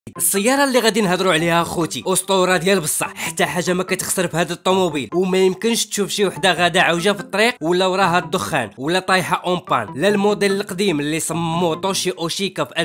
السياره اللي غادي نهضروا عليها خوتي اسطوره ديال بصح، حتى حاجه ما كتخسر في هذا الطوموبيل، وما يمكنش تشوف شي وحده غاده عوجه في الطريق ولا وراها الدخان ولا طايحه اون بان. لا الموديل القديم اللي صمموه توشي اوشيكا في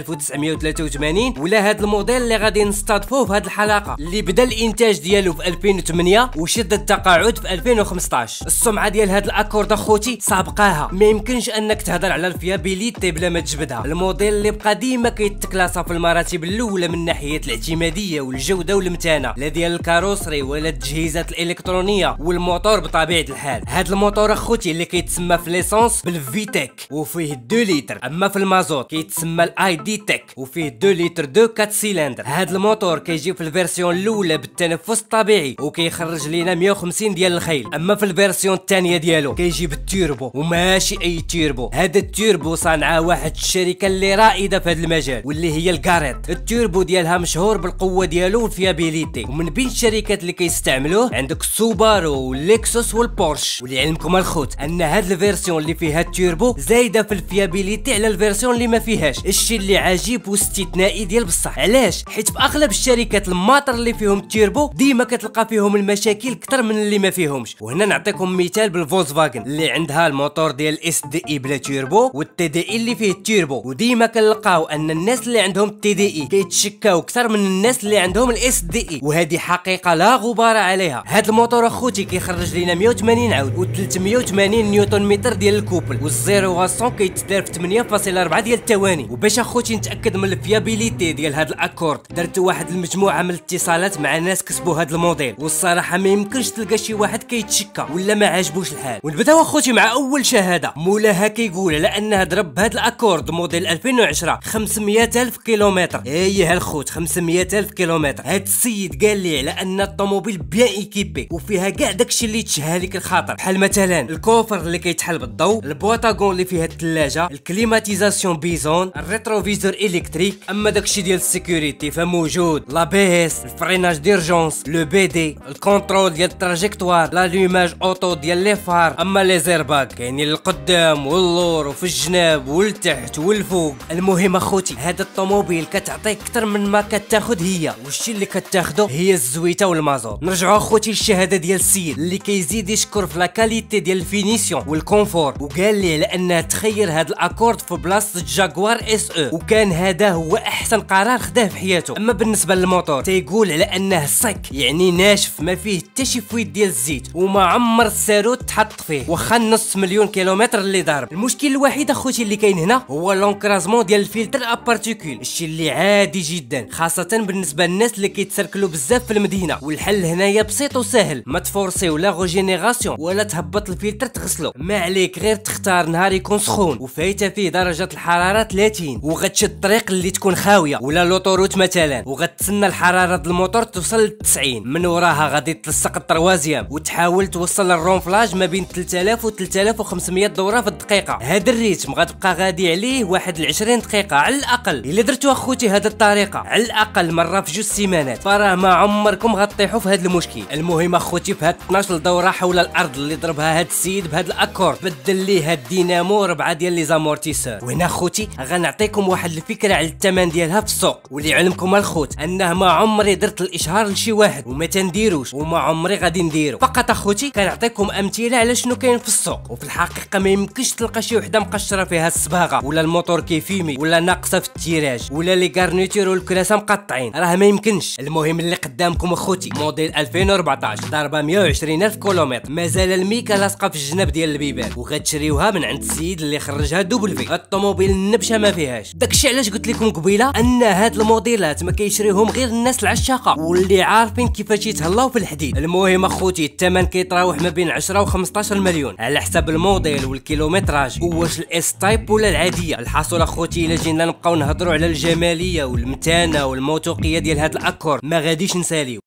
1983 ولا هذا الموديل اللي غادي نستضفوه في هذه الحلقه اللي بدا الانتاج ديالو في 2008 وشد التقاعد في 2015. السمعه ديال هذا الاكورد اخوتي سابقاها، ما يمكنش انك تهضر على الفيابيليتي بلا ما تجبدها. الموديل اللي بقى ديما كيتكلاسا في المراتب الاولى من ناحيه الاعتماديه والجوده والمتانه، لا ديال الكاروسري ولا التجهيزات الالكترونيه والموتور بطبيعه الحال. هذا الموتور اخوتي اللي كيتسمى في ليسونس بالفيتيك وفيه 2 لتر، اما في المازوت كيتسمى الاي دي تك وفيه 2 لتر 4 سيلندر. هذا الموتور كيجي في الفيرسيون الاولى بالتنفس الطبيعي وكيخرج لينا 150 ديال الخيل، اما في الفيرسيون الثانيه ديالو كيجي بالتوربو وماشي اي توربو. هذا التوربو صنعه واحد الشركه اللي رائده في هذا المجال واللي هي الكاريت. التوربو ديالها مشهور بالقوه ديالو والفيابيليتي، ومن بين الشركات اللي كيستعملوه عندك سوبارو واللكسوس والبورش. ولعلمكم الخوت ان هاد الفيرسيون اللي فيها التوربو زايده في الفيابيليتي على الفيرسيون اللي ما فيهاش، الشيء اللي عجيب واستثنائي ديال بصح. علاش؟ حيت في اغلب الشركات الماطر اللي فيهم التوربو ديما كتلقى فيهم المشاكل اكثر من اللي ما فيهمش. وهنا نعطيكم مثال بالفولكسفاجن اللي عندها الموتور ديال الاس دي اي بلا توربو والتي دي اي اللي فيه التوربو، وديما كنلقاو ان الناس اللي عندهم التي دي اي كيتشكاو اكثر من الناس اللي عندهم الاس دي اي، وهذه حقيقه لا غبار عليها. هذا الموتور اخوتي كيخرج لينا 180 عود و380 نيوتن متر ديال الكوبل، والزيرو و 100 كيتدار في 8.4 ديال الثواني. وباش اخوتي نتاكد من الفيابيليتي ديال هذا الاكورد درت واحد المجموعه من الاتصالات مع ناس كسبوا هذا الموديل، والصراحه ما يمكنش تلقى شي واحد كيتشكى ولا ما عاجبوش الحال. ونبداو اخوتي مع اول شهاده. مولاها كيقول على انها ضرب هذا الاكورد موديل 2010 500,000 كيلومتر. اييه الخوت 500,000 كيلومتر. هاد السيد قال لي على ان الطوموبيل بيان ايكيبي وفيها كاع داكشي اللي تشهى لك الخاطر، بحال مثلا الكوفر اللي كيتحل بالضوء، البواطاغون اللي فيها الثلاجه، الكليماتيزاسيون بيزون، الريتروفيزور الكتريك. اما داكشي ديال السيكوريتي فموجود، لا بي اس، الفريناج ديرجونس، لو بي دي، الكونترول ديال التراجيكتوار، لالوماج اوتو ديال لي فار. اما لي زيرباك كاينين للقدام واللور وفي الجناب والتحت والفوق. المهم اخوتي هذا الطوموبيل كتعطيك اكثر من ما كتاخذ هي، والشيء اللي كتاخذه هي الزويته والمازوت. نرجعوا اخوتي للشهاده ديال السيد اللي كيزيد يشكر في لا كاليتي ديال الفينيسيون والكونفور، وقال لي على انه تخير هذا الاكورد في بلاصه جاكوار اس او، وكان هذا هو احسن قرار خداه في حياته. اما بالنسبه للموتور تيقول على انه سك، يعني ناشف ما فيه حتى شي فويت ديال الزيت، وما عمر الساروت تحط فيه واخا نص مليون كيلومتر اللي ضارب. المشكل الوحيد اخوتي اللي كاين هنا هو لونكرازمون ديال الفلتر ابارتيكول، الشيء اللي عادي جدا خاصه بالنسبه للناس اللي كيتسركلوا بزاف في المدينه. والحل هنايا بسيط وسهل، ما تفورسي ولا روجينيراسيون ولا تهبط الفلتر تغسلو، ما عليك غير تختار نهار يكون سخون وفايته فيه درجه الحراره 30، وغتشد الطريق اللي تكون خاويه ولا لوطوروت مثلا، وغتسنى الحراره ديال الموتور توصل ل 90. من وراها غادي تلصق الطروازيام وتحاول توصل الرونفلاج ما بين 3000 و 3500 دوره في الدقيقه. هذا الريتم غتبقى غادي عليه واحد 20 دقيقه على الاقل. الا درتو اخوتي هذه الطريقه على الاقل مره في 2 سيمانات فراه ما عمركم غطيحوا في هذا المشكل. المهم اخوتي في هاد 12 دوره حول الارض اللي ضربها هاد السيد بهذا الاكورد بدل ليه هاد الدينامو 4 ديال لي زامورتيسور. وهنا اخوتي غنعطيكم واحد الفكره على الثمن ديالها في السوق، واللي علمكم الخوت انه ما عمري درت الاشهار لشي واحد وما تنديروش وما عمري غادي نديرو، فقط اخوتي كنعطيكم امثله على شنو كاين في السوق. وفي الحقيقه ما يمكنش تلقى شي وحده مقشره فيها الصباغه ولا الموتور كيفيمي ولا ناقصه في التيراج ولا لي غارنيتور والكراسه مقطعين، راه ما يمكنش. المهم اللي قدامكم اخوتي موديل 2014 ضاربه 120,000 كيلومتر، مازال الميكا لاصقه في الجناب ديال البيبان، وغتشريوها من عند السيد اللي خرجها دوبل في. الطوموبيل النبشه ما فيهاش. داكشي علاش قلت لكم قبيله ان هاد الموديلات ما كيشريوهم غير الناس العشاقه واللي عارفين كيفاش يتهلاو في الحديد. المهم اخوتي الثمن كيتراوح ما بين 10 و 15 مليون على حسب الموديل والكيلومتراج واش الاس تايب ولا العاديه. الحاصل اخوتي الا جينا نبقاو نهضروا على الجماليه والمتانه والموثوقيه ديال هاد الاكورد ما غاديش نساليو.